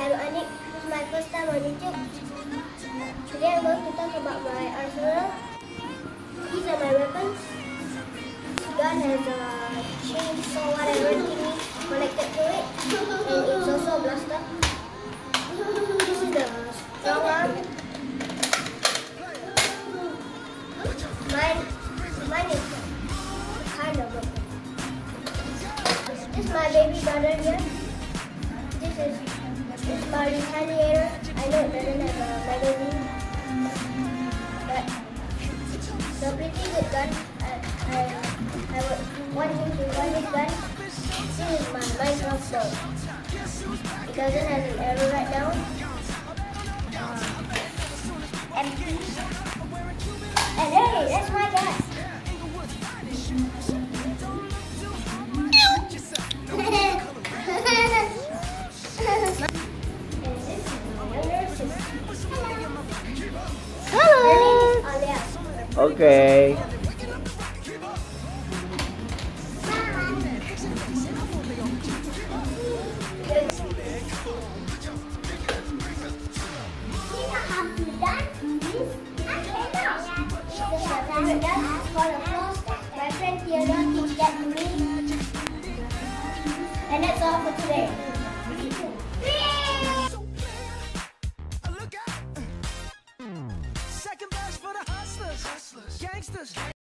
I'm Aniq. This is my first time on YouTube. Today I'm going to talk about my arsenal. These are my weapons. This gun has a chainsaw, whatever thingy connected to it, and it's also a blaster. This is the strong arm. Mine is kind of broken. This is my baby brother here. This is my retaliator. I know it doesn't have a magazine, but it's a pretty good gun. I would want him to buy this gun. This is my Minecraft bow. It doesn't have an arrow right now. Empty. And hey, that's my gun. Hello. Okay. My friend Fiona teach that to me. And that's all for today.